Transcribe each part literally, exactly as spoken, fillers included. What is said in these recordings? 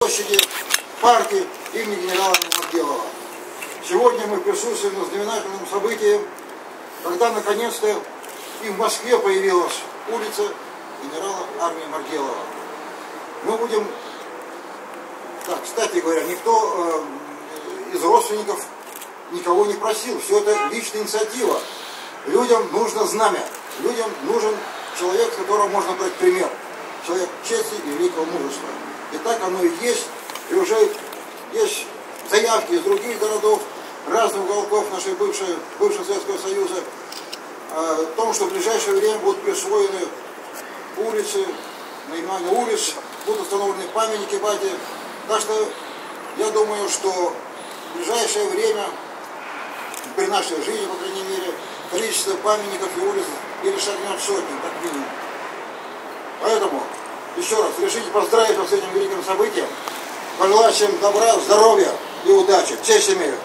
площади парки имени генерала Маргелова. Сегодня мы присутствуем на знаменательном событии, когда наконец-то и в Москве появилась улица генерала армии Маргелова. Мы будем, так, кстати говоря, никто э, из родственников никого не просил, все это личная инициатива. Людям нужно знамя, людям нужен человек, с которого можно брать пример, человек чести и великого мужества. И так оно и есть, и уже есть заявки из других городов, разных уголков нашей бывшей, бывшего Советского Союза, о том, что в ближайшее время будут присвоены улицы, наименования улиц, будут установлены памятники бате. Так что я думаю, что в ближайшее время, при нашей жизни, по крайней мере, количество памятников и улиц перешагнет сотни, как минимум. Поэтому еще раз решите поздравить вас с этим великим событием, пожелать всем добра, здоровья и удачи. Честь имею.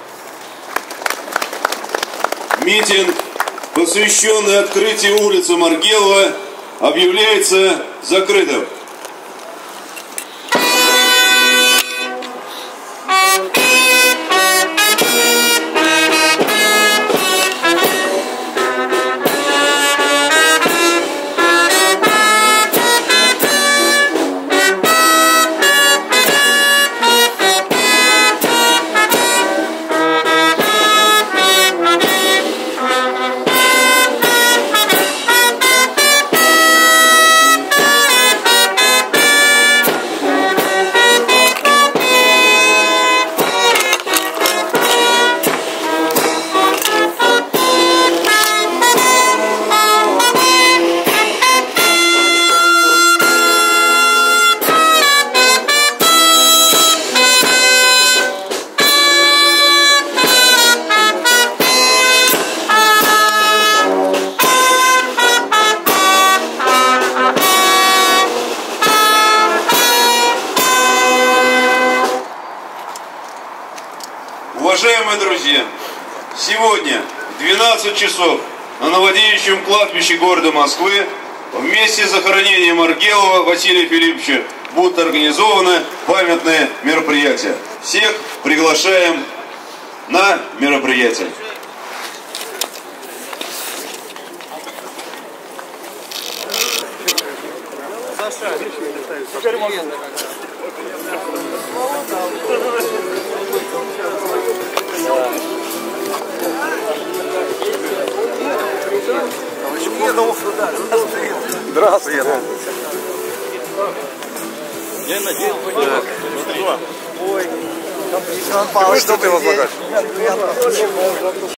Митинг, посвященный открытию улицы Маргелова, объявляется закрытым. Уважаемые друзья, сегодня в двенадцать часов на Новодевичьем кладбище города Москвы вместе с захоронением Маргелова Василия Филипповича будут организованы памятные мероприятия. Всех приглашаем на мероприятие. Здравствуйте. Я надеюсь, Ой, Иван Павлович, что ты возлагаешь?